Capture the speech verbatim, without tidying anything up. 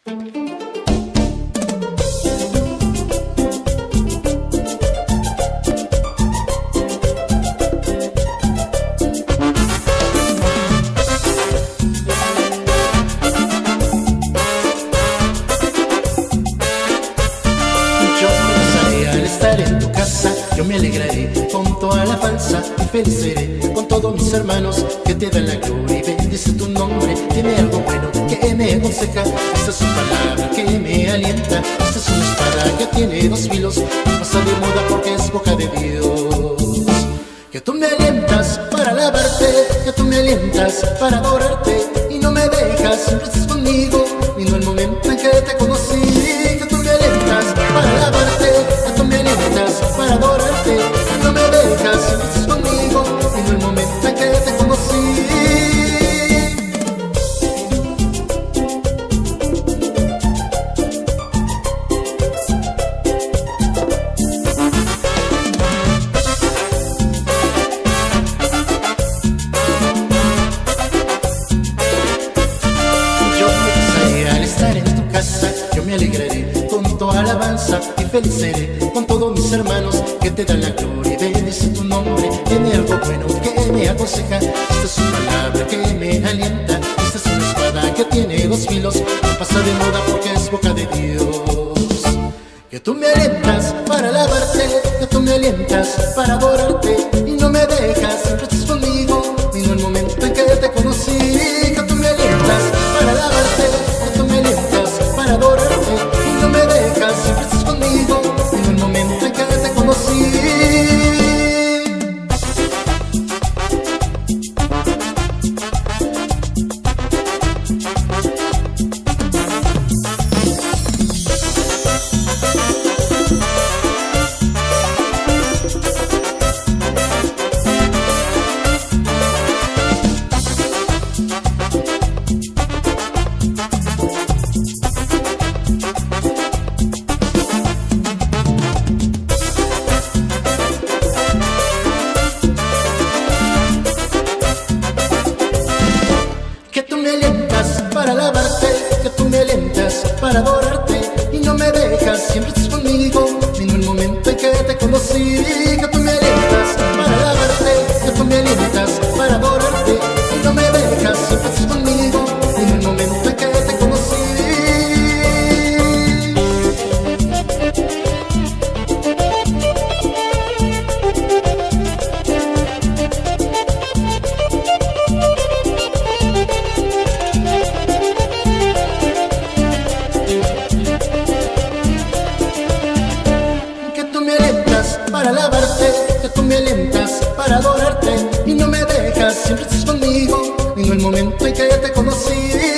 En tu casa yo me alegraré con toda la falsa y feliz seré con todos mis hermanos que te dan la gloria y bendice tu nombre. Tiene algo bueno que me aconseja, esta es su palabra que me alienta, esta es una espada que tiene dos filos, no pasa de moda porque es boca de Dios. Que tú me alientas para alabarte, que tú me alientas para adorarte y no me dejas, siempre estás conmigo, vino el momento en que te conocí. Que tú me alientas para alabarte, que tú me alientas para adorarte y no me dejas, siempre estás conmigo, vino el momento en que te conocí. Yo me alegraré con toda alabanza y feliz seré con todos mis hermanos que te dan la gloria y bendice tu nombre. Tiene algo bueno que me aconseja, esta es una palabra que me alienta, esta es una espada que tiene dos filos, no pasa de moda porque es boca de Dios. Que tú me alientas para alabarte, que tú me alientas para adorarte y no me dejas, siempre estás conmigo, vino el momento en que te conocí. Que tú me alientas para alabarte, que tú me alientas para adorarte y no me dejas, siempre estás conmigo, vino el momento en que te conocí. Para alabarte, que tú me alientas para adorarte y no me dejas, siempre estás conmigo, vino el momento en que te conocí. Que tú me alientas para alabarte, que tú me alientas para adorarte y no me dejas, siempre estás conmigo, vino el momento en que te conocí. Para alabarte, que tú me alientas para adorarte y no me dejas, siempre estás conmigo, vino el momento en que te conocí.